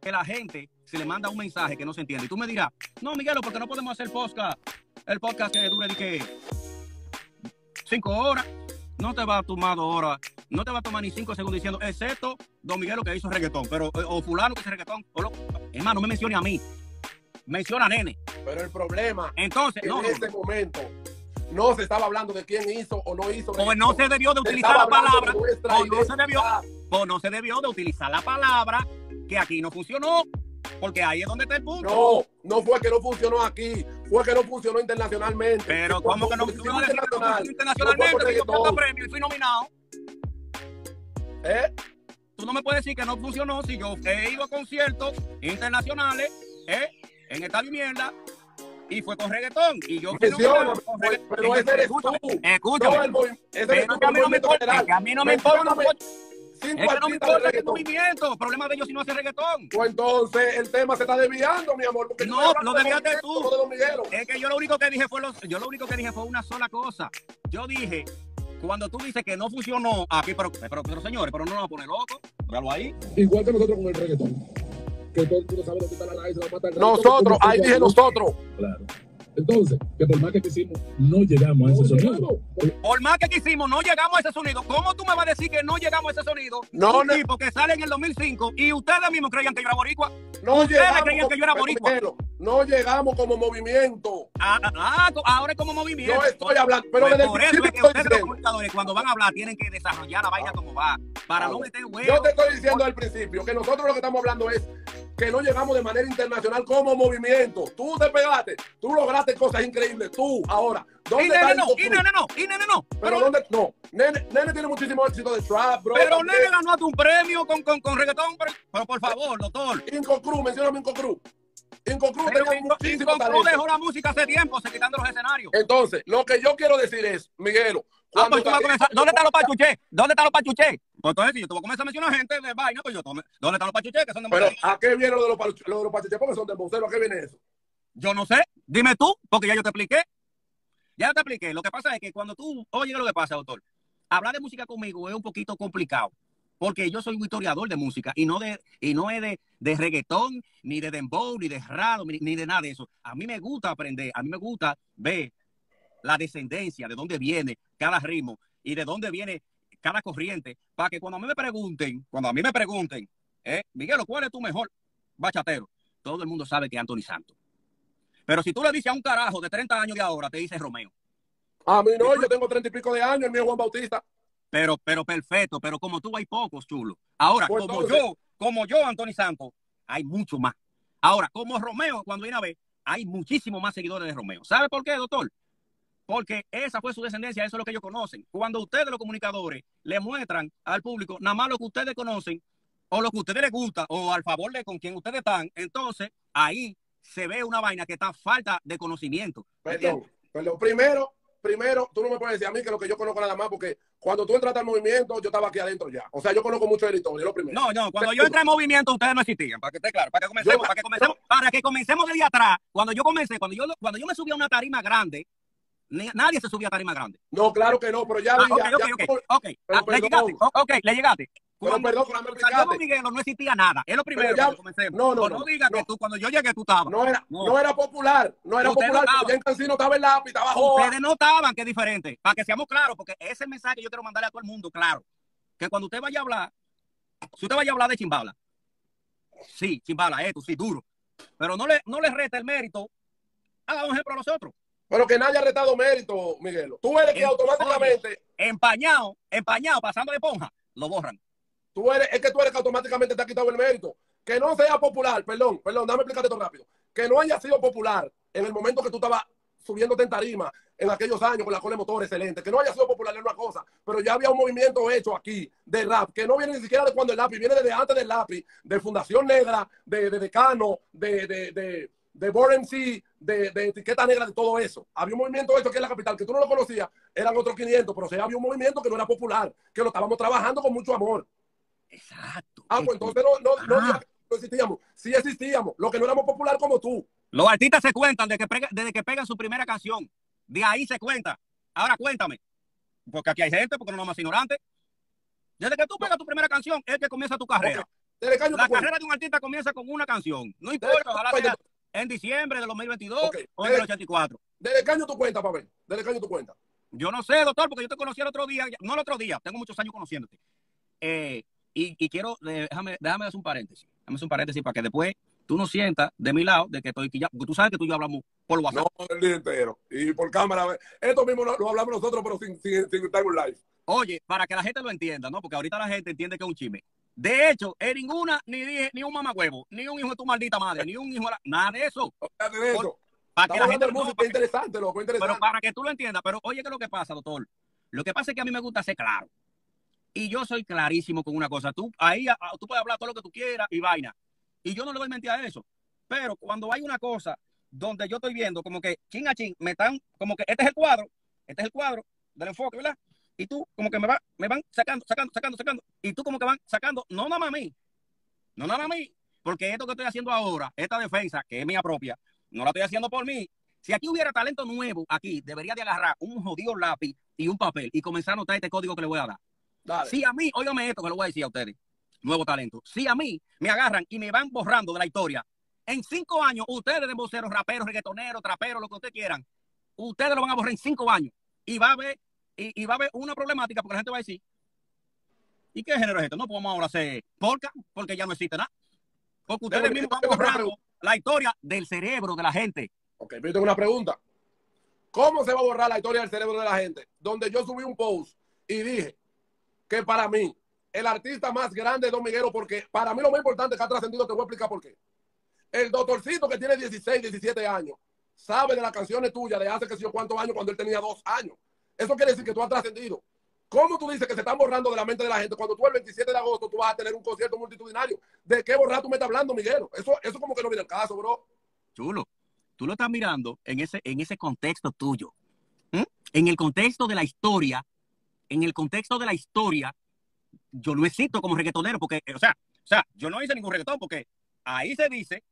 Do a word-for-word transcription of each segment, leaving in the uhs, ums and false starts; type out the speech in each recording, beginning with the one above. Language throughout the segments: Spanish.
que la gente se le manda un mensaje que no se entiende. Y tú me dirás, no, Miguelo, porque no podemos hacer podcast, el podcast que dure de que cinco horas. No te va a tomar dos horas, no te va a tomar ni cinco segundos diciendo, excepto Don Miguelo que hizo reggaetón, pero, o fulano que hizo reggaetón. O lo, hermano, no me mencione a mí, menciona a Nene. Pero el problema, entonces, en no, este no. momento, no se estaba hablando de quién hizo o no hizo. O no se debió de utilizar la palabra, o no se debió, o no se debió de utilizar la palabra que aquí no funcionó. Porque ahí es donde está el punto. No, no fue que no funcionó aquí, fue que no funcionó internacionalmente. Pero ¿cómo que no funcionó internacional? internacionalmente? No, yo fui premio y fui nominado. ¿Eh? Tú no me puedes decir que no funcionó si yo he ido a conciertos internacionales, ¿eh? En esta mierda, y fue con reggaetón. Y yo fui nominado con reggaetón. Pero ese eres tú. Escúchame. A mí no me importa. Es que no me importa el movimiento, problema de ellos si no hace reggaetón. Pues entonces el tema se está desviando, mi amor. Porque no, lo desviaste tú. Es que yo lo único que dije fue los, yo lo único que dije fue una sola cosa. Yo dije, cuando tú dices que no funcionó aquí, pero, pero, pero señores, pero no nos vamos a poner locos. Véalo ahí. Igual que nosotros con el reggaetón. Que todo el mundo sabe dónde está la raíz, se va a matar el Nosotros, ahí dije nosotros. Claro. Entonces, que por más que quisimos, no llegamos a ese sonido. Por más que quisimos, no llegamos a ese sonido. ¿Cómo tú me vas a decir que no llegamos a ese sonido? No, un no. tipo que sale en el dos mil cinco y ustedes mismos creían que yo era boricua. No ustedes llegamos creían que yo era boricua. No llegamos como movimiento. Ah, ah, ahora es como movimiento. Yo estoy hablando, pero pues desde por el eso es que ustedes los comunicadores cuando van a hablar tienen que desarrollar la vaina ah, como va, para ah, no meter huevos. Yo te estoy diciendo al principio que nosotros lo que estamos hablando es que no llegamos de manera internacional como movimiento. Tú te pegaste, tú lograste cosas increíbles, tú, ahora. ¿Dónde y nene no, y nene no, y nene no. Pero, pero ¿dónde? No, nene, nene tiene muchísimo éxito de trap, bro. Pero también. Nene ganó hasta un premio con, con, con reggaetón, pero, pero por favor, doctor. Inco Cruz, mencióname Inco Cruz. Inco Cruz tenía Inco, muchísimo Inco Cruz dejó la música hace tiempo, se quitando los escenarios. Entonces, lo que yo quiero decir es, Miguelo, ah, pues tú vas a comenzar, ¿dónde están los pachuché? ¿Dónde están los pachuché? Pues entonces, si yo te voy a comenzar a mencionar gente de vaina, pues yo tome, ¿dónde están los pachuché? Que son de Pero, ¿a qué viene lo de los, lo de los pachuché? Porque son de embocero, ¿a qué viene eso? Yo no sé, dime tú, porque ya yo te expliqué. Ya te expliqué. Lo que pasa es que cuando tú oyes lo que pasa, doctor, hablar de música conmigo es un poquito complicado. Porque yo soy un historiador de música y no de y no es de, de reggaetón, ni de dembow, ni de raro, ni, ni de nada de eso. A mí me gusta aprender, a mí me gusta ver la descendencia, de dónde viene cada ritmo y de dónde viene cada corriente, para que cuando a mí me pregunten, cuando a mí me pregunten, eh, Miguelo, ¿cuál es tu mejor bachatero? Todo el mundo sabe que es Anthony Santos. Pero si tú le dices a un carajo de treinta años de ahora, te dice Romeo. A mí no, yo tengo treinta y pico de años, el mío es Juan Bautista. Pero, pero perfecto, pero como tú hay pocos, chulo. Ahora, pues como entonces, yo, como yo, Anthony Santos, hay mucho más. Ahora, como Romeo, cuando viene a ver, hay muchísimo más seguidores de Romeo. ¿Sabe por qué, doctor? Porque esa fue su descendencia, eso es lo que ellos conocen. Cuando ustedes, los comunicadores, le muestran al público nada más lo que ustedes conocen, o lo que a ustedes les gusta, o al favor de con quien ustedes están, entonces ahí se ve una vaina que está falta de conocimiento. Perdón, perdón. Primero, primero, tú no me puedes decir a mí que lo que yo conozco nada más, porque cuando tú entraste al movimiento, yo estaba aquí adentro ya. O sea, yo conozco mucho de la historia, lo primero. No, no, cuando yo entré al movimiento, ustedes no existían, para que esté claro, para que comencemos, yo, para que comencemos, yo, para que comencemos desde atrás. Cuando yo comencé, cuando yo, cuando yo me subí a una tarima grande, ni, nadie se subía a tarima grande. No, claro que no, pero ya... Ah, ya, ok, ya, ok, ya, ok, okay. Ah, le llegaste, ok, le llegaste. Pero cuando, perdón, cuando salió Miguelo no existía nada. Es lo primero ya, que comencemos. No, no, no, no. digas no. que tú, cuando yo llegué, tú estabas. No era, no. no era popular. No era Usted popular. No ya en Cancino estaba el lápiz, estaba joven. Ustedes no estaban, que es diferente. Para que seamos claros, porque ese es el mensaje que yo quiero mandarle a todo el mundo, claro. Que cuando usted vaya a hablar, si usted vaya a hablar de Chimbala, sí, Chimbala, esto, sí, duro. Pero no le, no le resta el mérito. Haga un ejemplo a nosotros. Pero que nadie ha retado mérito, Miguelo. Tú eres que automáticamente... Oye, empañado, empañado, pasando de ponja, lo borran. Tú eres, es que tú eres que automáticamente te ha quitado el mérito. Que no sea popular, perdón, perdón, dame explicarte esto rápido. Que no haya sido popular en el momento que tú estabas subiéndote en tarima en aquellos años con la cola de motor excelente. Que no haya sido popular es una cosa, pero ya había un movimiento hecho aquí de rap, que no viene ni siquiera de cuando el lápiz, viene desde antes del lápiz, de Fundación Negra, de, de Decano, de... de, de de Born M C, de, de Etiqueta Negra, de todo eso. Había un movimiento hecho aquí en la capital, que tú no lo conocías, eran otros quinientos, pero sí había un movimiento que no era popular, que lo estábamos trabajando con mucho amor. Exacto. Ah, pues entonces no, no, no, no, no existíamos. Sí existíamos, lo que no éramos popular como tú. Los artistas se cuentan desde que, pega, desde que pegan su primera canción. De ahí se cuenta. Ahora cuéntame. Porque aquí hay gente, porque no somos más ignorantes. Desde que tú pegas tu primera canción, es que comienza tu carrera. ¿Desde qué año La tú cuentas? carrera de un artista comienza con una canción. No ¿Desde importa, qué año ojalá tú sea cuentas? en diciembre del dos mil veintidós Ok. o en el ¿Desde, ochenta y cuatro. desde qué año tú cuentas, Pavel? ¿Desde qué año tú cuentas? Yo no sé, doctor, porque yo te conocí el otro día, no el otro día, tengo muchos años conociéndote. Eh, y, y quiero, eh, déjame, déjame hacer un paréntesis. Déjame hacer un paréntesis para que después tú no sientas de mi lado de que estoy quillado, porque tú sabes que tú y yo hablamos por WhatsApp. No, el día entero. Y por cámara. Esto mismo lo, lo hablamos nosotros, pero sin, sin, sin estar en live. Oye, para que la gente lo entienda, ¿no? Porque ahorita la gente entiende que es un chisme. De hecho, en ninguna, ni dije, ni un mamagüevo, ni un hijo de tu maldita madre, ni un hijo de la, nada de eso. Fíjate de eso. Por, para que Estamos la hablando gente de no, música para que, interesante, loco, interesante. pero para que tú lo entiendas. Pero oye, ¿qué es lo que pasa, doctor? Lo que pasa es que a mí me gusta ser claro. Y yo soy clarísimo con una cosa. Tú ahí a, tú puedes hablar todo lo que tú quieras y vaina. Y yo no le doy mentira a eso. Pero cuando hay una cosa donde yo estoy viendo como que chin a chin, me están, como que este es el cuadro, este es el cuadro del enfoque, ¿verdad? Y tú como que me, va, me van sacando, sacando, sacando, sacando. Y tú como que van sacando, no nada más a mí, no nada más a mí. Porque esto que estoy haciendo ahora, esta defensa, que es mía propia, no la estoy haciendo por mí. Si aquí hubiera talento nuevo, aquí debería de agarrar un jodido lápiz y un papel y comenzar a anotar este código que le voy a dar. Dale. Si a mí, óigame esto que le voy a decir a ustedes, nuevo talento, si a mí me agarran y me van borrando de la historia, en cinco años, ustedes de voceros, raperos, reggaetoneros, traperos, lo que ustedes quieran, ustedes lo van a borrar en cinco años y va a haber, y, y va a haber una problemática porque la gente va a decir, ¿y qué género es esto? No podemos ahora hacer polka porque ya no existe nada. Porque ustedes Dale, mismos van tengo una borrando pregunta. la historia del cerebro de la gente. Ok, pero yo tengo una pregunta. ¿Cómo se va a borrar la historia del cerebro de la gente? Donde yo subí un post y dije que para mí, el artista más grande es Don Miguelo, porque para mí lo más importante que ha trascendido, te voy a explicar por qué. El doctorcito que tiene dieciséis, diecisiete años, sabe de las canciones tuyas de hace que sé yo cuántos años cuando él tenía dos años. Eso quiere decir que tú has trascendido. ¿Cómo tú dices que se están borrando de la mente de la gente cuando tú el veintisiete de agosto tú vas a tener un concierto multitudinario? ¿De qué borrar tú me estás hablando, Miguelo? Eso, eso como que no viene el caso, bro. Chulo, tú lo estás mirando en ese, en ese contexto tuyo. ¿Mm? En el contexto de la historia, en el contexto de la historia, yo no existo como reggaetonero, porque, o sea, o sea, yo no hice ningún reggaetón, porque ahí se dice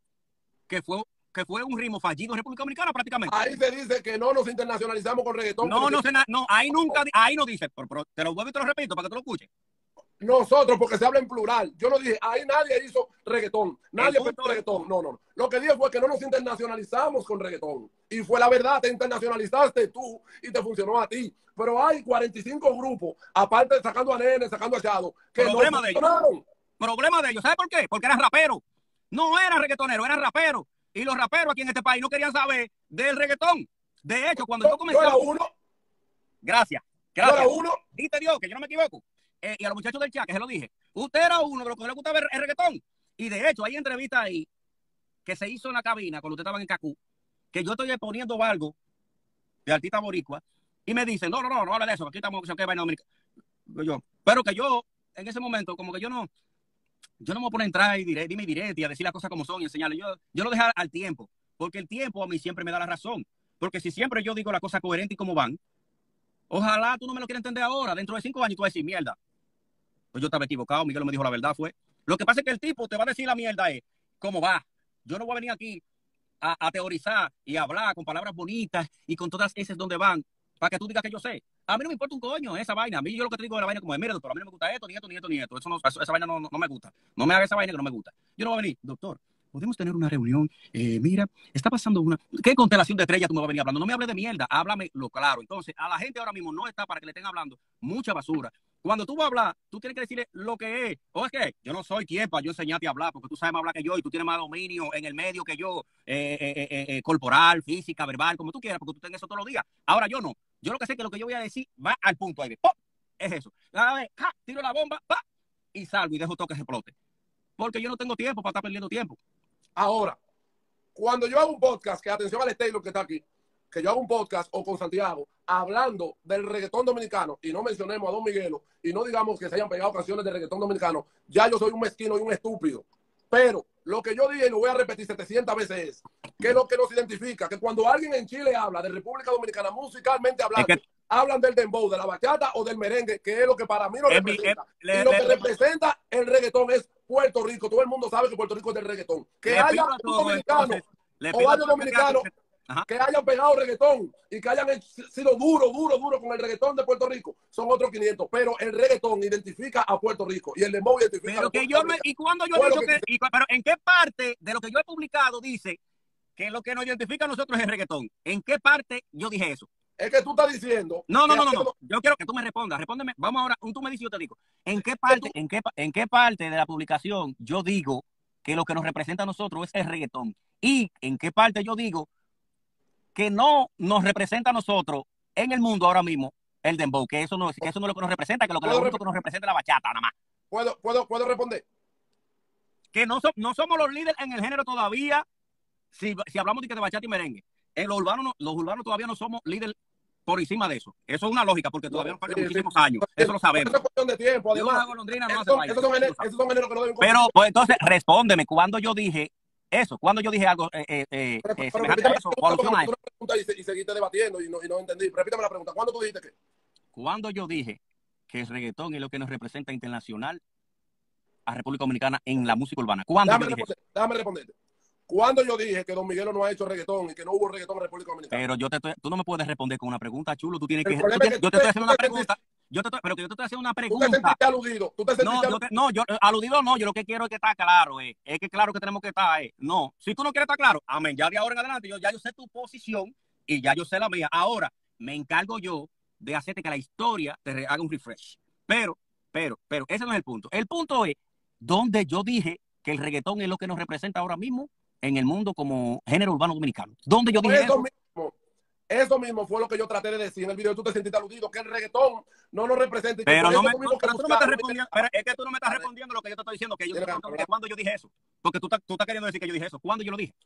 que fue, que fue un ritmo fallido en República Dominicana prácticamente. Ahí se dice que no nos internacionalizamos con reggaetón. No, no, se... se, no, ahí nunca, ahí no dice, pero, pero te lo vuelvo y te lo repito para que tú lo escuches. Nosotros, porque se habla en plural. Yo no dije, ahí nadie hizo reggaetón. Nadie pensó reggaetón. No, no. Lo que dije fue que no nos internacionalizamos con reggaetón. Y fue la verdad, te internacionalizaste tú y te funcionó a ti. Pero hay cuarenta y cinco grupos, aparte de sacando a Nene, sacando a Chado, que Problema no de funcionaron. ellos. Problema de ellos. ¿Sabes por qué? Porque eran raperos. No eran reggaetoneros, eran raperos. Y los raperos aquí en este país no querían saber del reggaetón. De hecho, cuando yo, yo comencé... Yo era uno. Gracias. Gracias. Yo era uno. Dite Dios, que yo no me equivoco. Eh, y a los muchachos del chat, que se lo dije. Usted era uno de los que le gustaba el, el reggaetón. Y de hecho, hay entrevistas ahí que se hizo en la cabina cuando ustedes estaban en Cacú, que yo estoy poniendo algo de artista boricua, y me dicen, no, no, no, no hable de eso, aquí estamos, que vaina dominicana. Yo, pero que yo, en ese momento, como que yo no, yo no me voy a poner a entrar y dire, dime directo y a decir las cosas como son y enseñarle. Yo, yo lo dejo al tiempo, porque el tiempo a mí siempre me da la razón. Porque si siempre yo digo las cosas coherentes y como van, ojalá tú no me lo quieras entender ahora, dentro de cinco años tú vas a decir, mierda, pues yo estaba equivocado, Miguel me dijo la verdad, fue. Lo que pasa es que el tipo te va a decir la mierda es, ¿cómo va? Yo no voy a venir aquí a, a teorizar y a hablar con palabras bonitas y con todas esas donde van, para que tú digas que yo sé. A mí no me importa un coño esa vaina. A mí yo lo que te digo de la vaina como de, mira, doctor, a mí no me gusta esto, ni esto, ni esto, ni esto. Eso no, eso, esa vaina no, no, no me gusta. No me haga esa vaina que no me gusta. Yo no voy a venir, doctor, podemos tener una reunión. Eh, mira, está pasando una... ¿Qué constelación de estrellas tú me vas a venir hablando? No me hables de mierda, háblame lo claro. Entonces, a la gente ahora mismo no está para que le estén hablando mucha basura. Cuando tú vas a hablar, tú tienes que decirle lo que es. O es que yo no soy quien para yo enseñarte a hablar, porque tú sabes más hablar que yo y tú tienes más dominio en el medio que yo, eh, eh, eh, eh, corporal, física, verbal, como tú quieras, porque tú tienes eso todos los días. Ahora yo no. Yo lo que sé es que lo que yo voy a decir va al punto ahí. ¡Pop! Es eso. A ver, ¡ja! Tiro la bomba, ¡pa! Y salgo y dejo todo que se explote. Porque yo no tengo tiempo para estar perdiendo tiempo. Ahora, cuando yo hago un podcast, que atención al Taylor que está aquí, que yo hago un podcast o con Santiago, hablando del reggaetón dominicano, y no mencionemos a Don Miguelo, y no digamos que se hayan pegado canciones de reggaetón dominicano, ya yo soy un mezquino y un estúpido. Pero lo que yo dije, y lo voy a repetir setecientas veces, es que es lo que nos identifica, que cuando alguien en Chile habla de República Dominicana, musicalmente hablando, es que hablan del dembow, de la bachata o del merengue, que es lo que para mí lo es representa. Mi, es, y lo le, que le, representa el reggaetón es Puerto Rico. Todo el mundo sabe que Puerto Rico es del reggaetón. Que haya un dominicano o varios dominicanos Ajá. que hayan pegado reggaetón y que hayan sido duro, duro, duro con el reggaetón de Puerto Rico, son otros quinientos. Pero el reggaetón identifica a Puerto Rico y el dembow identifica pero a que yo me, y cuando yo he dicho que, que y, pero en qué parte de lo que yo he publicado dice que lo que nos identifica a nosotros es el reggaetón? ¿En qué parte yo dije eso? Es que tú estás diciendo. No, no, no, no, no. Yo quiero que tú me respondas. Respóndeme. Vamos ahora. Tú me dices y yo te digo. ¿En qué parte, en qué, en qué parte de la publicación yo digo que lo que nos representa a nosotros es el reggaetón? Y en qué parte yo digo que no nos representa a nosotros en el mundo ahora mismo el dembow, que eso no, que eso no es lo que nos representa, que lo, que lo único que nos representa es la bachata, nada más. ¿Puedo, puedo, puedo responder? Que no, so, no somos los líderes en el género todavía, si, si hablamos de, que de bachata y merengue. En los urbanos, los urbanos todavía no somos líderes por encima de eso. Eso es una lógica, porque todavía nos faltan sí, muchísimos sí. años. Eso lo sabemos. Es cuestión de tiempo, además. Golondrina no esos, hace esos, son géneros, esos son géneros que no deben. Pero, pues entonces, respóndeme, cuando yo dije eso, cuando yo dije algo eh, eh, eh, pero, pero, semejante a eso, o alusión a eso. Y, y seguiste debatiendo y no, y no entendí. Repítame la pregunta. ¿Cuándo tú dijiste qué? Cuando yo dije que el reggaetón es lo que nos representa internacional a República Dominicana en la música urbana. ¿Cuándo déjame yo dije responder, déjame responderte. Cuando yo dije que Don Miguelo no ha hecho reggaetón y que no hubo reggaetón en República Dominicana. Pero yo te estoy, tú no me puedes responder con una pregunta, chulo. Tú tienes que. Tú tienes, yo te estoy haciendo una pregunta. Yo te estoy, pero que yo te estoy haciendo una pregunta. Tú te sentiste aludido. Tú te sentiste no, yo te, no, yo aludido no. Yo lo que quiero es que está claro. Eh. Es que claro que tenemos que estar. Eh. No, si tú no quieres estar claro, amén. Ya de ahora en adelante, yo ya yo sé tu posición y ya yo sé la mía. Ahora me encargo yo de hacerte que la historia te haga un refresh. Pero, pero, pero, ese no es el punto. El punto es donde yo dije que el reggaetón es lo que nos representa ahora mismo en el mundo como género urbano dominicano. ¿Dónde yo dije eso? Eso mismo, eso mismo fue lo que yo traté de decir en el video. Tú te sentiste aludido, que el reggaetón no nos representa. Pero, no me, no, pero tú no me estás respondiendo, pero es que tú no me estás respondiendo lo que yo te estoy diciendo, que yo te pregunto que cuando yo dije eso. Porque tú, tú estás queriendo decir que yo dije eso. ¿Cuándo yo lo dije?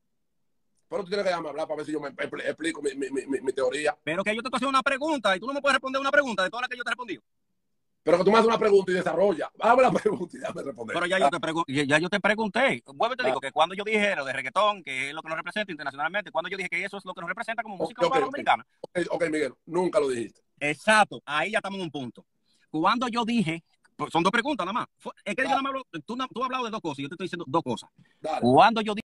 Pero tú tienes que dejarme hablar para ver si yo me explico mi, mi, mi, mi teoría. Pero que yo te estoy haciendo una pregunta y tú no me puedes responder una pregunta de todas las que yo te he respondido. Pero que tú me haces una pregunta y desarrolla. Hazme la pregunta y déjame responder. Pero ya yo te, pregu ya yo te pregunté. Vuelvo y te ah. digo que cuando yo dije lo de reggaetón, que es lo que nos representa internacionalmente, cuando yo dije que eso es lo que nos representa como música okay, okay, dominicana. Okay, ok, Miguel, nunca lo dijiste. Exacto, ahí ya estamos en un punto. Cuando yo dije, son dos preguntas nada más. Es que yo no me hablo, tú, tú has hablado de dos cosas y yo te estoy diciendo dos cosas. Dale. Cuando yo dije